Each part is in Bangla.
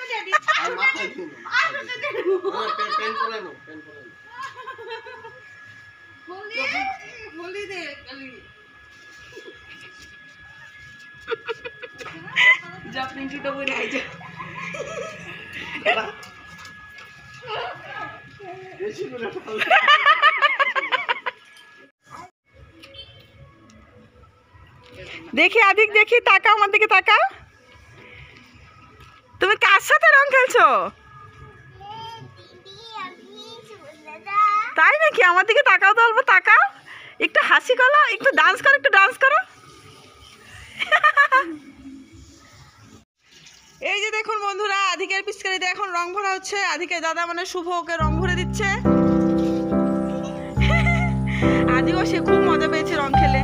দেখি আদিক, দেখি তাকাও আমার দিকে, তাকাও। তুমি কার সাথে রং খেলছো? তাই নাকি? আমার দিকে তাকাও তো, অল্প তাকাও, একটু হাসি করো, একটু ডান্স করো, একটু ডান্স করো। এই যে দেখুন বন্ধুরা, আধিকের পিচকারিতে এখন রং ভরা হচ্ছে। আধিকের দাদা মানে শুভ ওকে রং ভরে দিচ্ছে। আদিও সে খুব মজা পেয়েছে রং খেলে।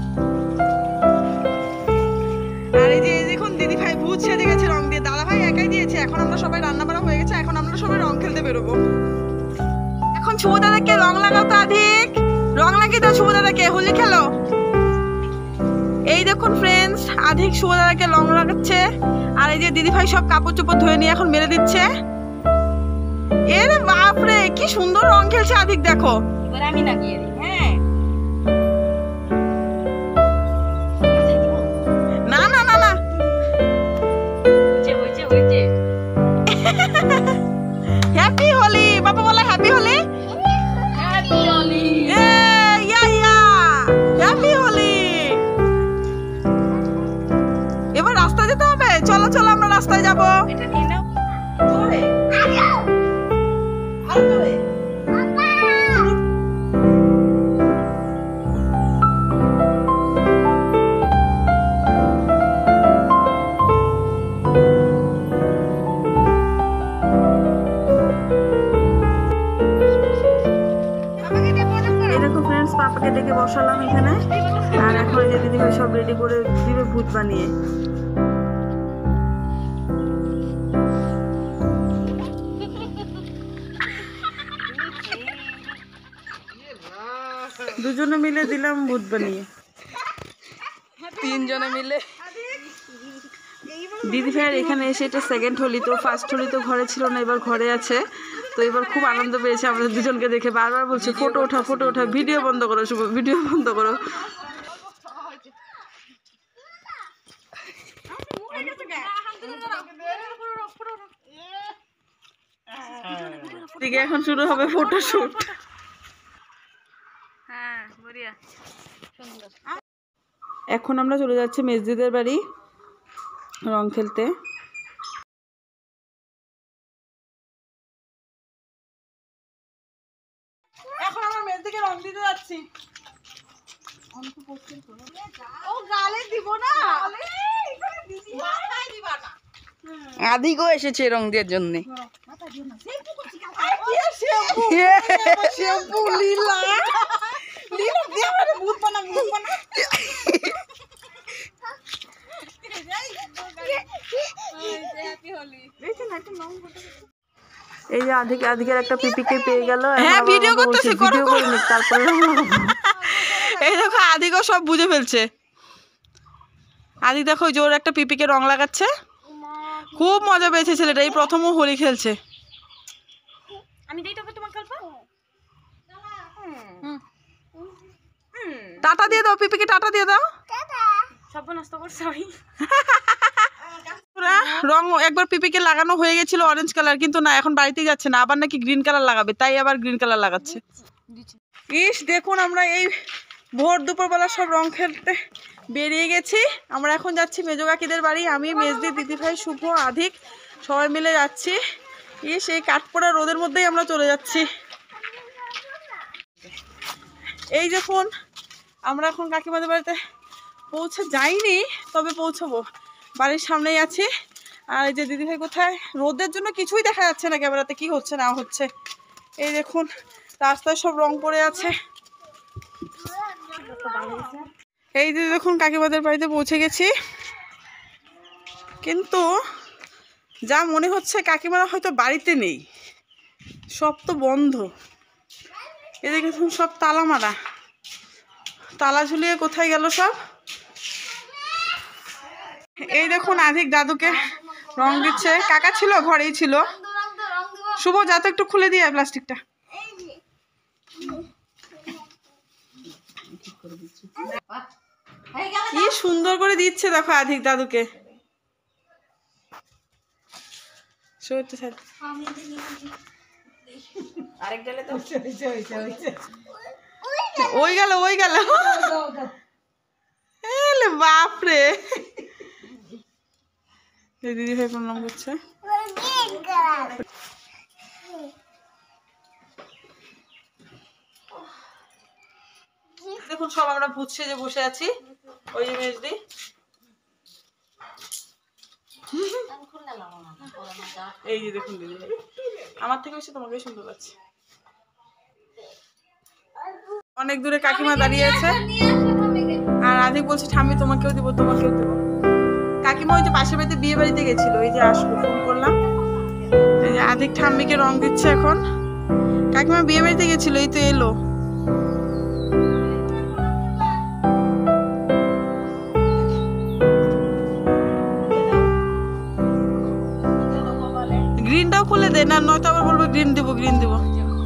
আর এই যে দেখুন দিদি ভাই ভূত সেজে গেছে রং দিয়ে, দাদা ভাই একাই দিয়েছে। এখন আমরা সবাই রান্না বান্না হয়ে গেছে, এখন আমরা সবাই রং খেলতে বেরোবো। এখন শুভ দাদাকে রং লাগাও তো আধিক, রং লাগিয়ে দাও শুভ দাদাকে, হোলি খেলো। এই দেখুন ফ্রেন্ডস, আধিক শুভ দাদাকে রং লাগাচ্ছে। আর এই যে দিদি ভাই সব কাপড় চোপড় ধুয়ে নিয়ে এখন মেরে দিচ্ছে। এরে বাপরে, কি সুন্দর রং খেলছে আধিক, দেখো। এবার আমি লাগিয়ে দিই। হ্যাঁ, না না না না, হ্যাপি হোলি বাবা, বলা happy Holi, happy Holi, happy Holi. এবার রাস্তায় যেতে হবে, চলো চলো আমরা রাস্তায় যাবো। এটা নিয়ে নাও। পাপাকে ডেকে বসালাম এখানে। আর এখন যে দিদি ভাই সব রেডি করে দিবে ভূত বানিয়ে। দুজনে মিলে দিলাম ভূত বানিয়ে, তিনজনে মিলে। দিদি ভাইয়ের এখানে এসে এটা সেকেন্ড হোলি, তো ফার্স্ট হোলি তো ঘরে ছিল না, এবার ঘরে আছে। তো এবার খুব আনন্দ পেয়েছে আমাদের দুজনকে দেখে, বারবার বলছে ফটো ওঠা, ফটো ওঠা, ভিডিও বন্ধ করো শুভ, ভিডিও বন্ধ করো। এখন শুরু হবে ফটোশুট। এখন আমরা চলে যাচ্ছি মেজদিদের বাড়ি রং খেলতে। এখন আমরা মেজদিকে রং দিতে যাচ্ছি। আদিগো এসেছে রং দেওয়ার জন্য। এই যে আধিকের একটা পিপিকে পেয়ে গেল। হ্যাঁ, ভিডিও করতেছি, ভিডিও করে নিক, তারপরে এই দেখো আধিকও সব বুঝে ফেলছে। আধিক দেখো জোর একটা পিপিকে রং লাগাচ্ছে, খুব মজা পেয়েছে ছেলেটা, এই প্রথমও হোলি খেলছে। আমি দেই তোকে, তোমার গল্প টাটা দিয়ে দাও, পিপিকে টাটা দিয়ে দাও। সব নষ্ট করছ। রং একবার পিপিকে লাগানো হয়ে গেছিল অরেঞ্জ কালার, কিন্তু না এখন বাড়িতে যাচ্ছে না, আবার নাকি গ্রিন কালার লাগাবে, তাই আবার গ্রিন কালার লাগাচ্ছে। ইস দেখুন, আমরা এই ভোর দুপুরবেলা সব রং খেলতে বেরিয়ে গেছি। আমরা এখন যাচ্ছি মেজো কাকিদের বাড়ি। আমি, মেজদি, দিদি ভাই, শুভ, আধিক সবাই মিলে যাচ্ছি। ইস এই কাঠপোড়া রোদের মধ্যেই আমরা চলে যাচ্ছি। এই দেখুন আমরা এখন কাকিমাদের বাড়িতে পৌঁছে যাইনি, তবে পৌঁছবো, বাড়ির সামনেই আছি। আর এই যে দিদি ভাই কোথায়, রোদের জন্য কিছুই দেখা যাচ্ছে না ক্যামেরাতে, কি হচ্ছে না হচ্ছে। এই দেখুন রাস্তায় সব রং পড়ে আছে। এই যে দেখুন কাকিমাদের বাড়িতে পৌঁছে গেছি, কিন্তু যা মনে হচ্ছে কাকিমারা হয়তো বাড়িতে নেই, সব তো বন্ধ। এদিকে দেখুন সব তালা মারা, তালা ঝুলিয়ে কোথায় গেল সব। এই দেখুন আধিক দাদুকে রং দিচ্ছে, কাকা ছিল ঘরেই ছিল। শুভ যা তো একটু খুলে দিয়ে প্লাস্টিকটা। কি সুন্দর করে দিচ্ছে দেখো আধিক দাদুকে। ওই গেল ওই গেল বাপরে। দিদি ভাই প্রণাম করছে। দেখুন সব আমরা ভূত সেজে বসে আছি। ওই যে মেজদি এই যে দেখুন দিদি ভাই আমার থেকে বেশি তোমাকে সুন্দর লাগছে। অনেক দূরে কাকিমা দাঁড়িয়ে আছে আর আধিক বলছে ঠাম্মি তোমাকেও দিব তোমাকেও দিব। কাকিমা ওই যে পাশের বাড়িতে বিয়ে বাড়িতে গেছিল, এই যে আসবো ফোন করলাম। এই যে আধিক ঠাম্মিকে রং দিচ্ছে এখন। কাকিমা বিয়ে বাড়িতে গেছিল, এই তো এলো। গ্রিনটাও খুলে দে না, নয়তো আবার বলবো গ্রিন দিব গ্রিন দিব।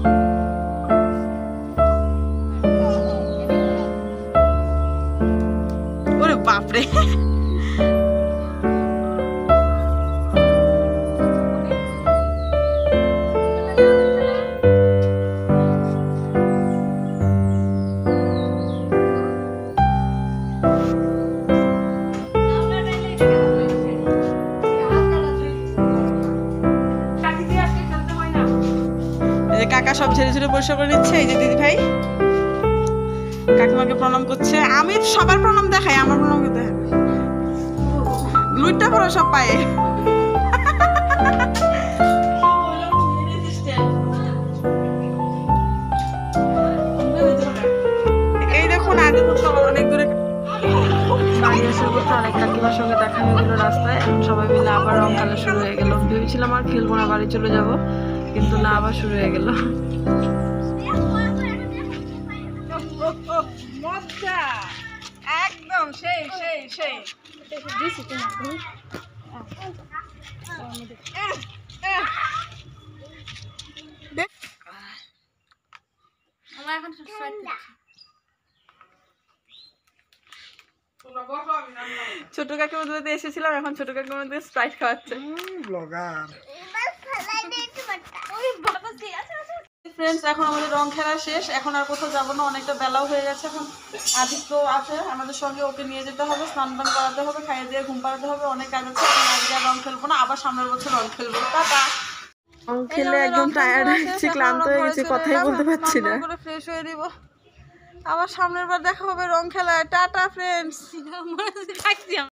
ওরে বাপরে কাকা সব ঝেড়ে ঝেড়ে পরিষ্কার করে নিচ্ছে। এই যে দিদি ভাই কাকিমাকে প্রণাম করছে। আমি সবার প্রণাম দেখাই, আমার প্রণাম করতে হবে। লুইটটা পড়ো সব পায়ে। এই দেখুন আর দেখুন সবাই অনেক দূরে বাড়ি আসার পথে অনেক কাকিমার সঙ্গে দেখা হয়ে গেল রাস্তায়। এখন সবাই মিলে আবার রং খেলা শুরু হয়ে গেল। ভেবেছিলাম আর খেলবো না, বাড়ি চলে যাব, কিন্তু না আবার শুরু হয়ে গেল। মজা একদম সেই সেই সেই। ছোট কাকিমার মধ্যে এসেছিলাম, এখন ছোট কাকিমার মধ্যে স্প্রাইট খাওয়াচ্ছে। ফ্রেন্ডস এখন আমাদের রং খেলা শেষ, এখন আর কোথাও যাবো না, অনেকটা বেলাও হয়ে গেছে। এখন আদিত্য আছে আমাদের সঙ্গে, ওকে নিয়ে যেতে হবে, স্নান টান করাতে হবে, খাইয়ে দিয়ে ঘুম পাড়াতে হবে, অনেক কাজ আছে। এখন আজকে আর রং খেলবো না, আবার সামনের বছর রং খেলবো। টাটা। রং খেলে একদম টায়ার্ড হয়ে গেছি, ক্লান্ত হয়ে গেছি, কথাই বলতে পারছি না। ফ্রেশ হয়ে দিব, আবার সামনের বার দেখা হবে রং খেলায়। Tata friends.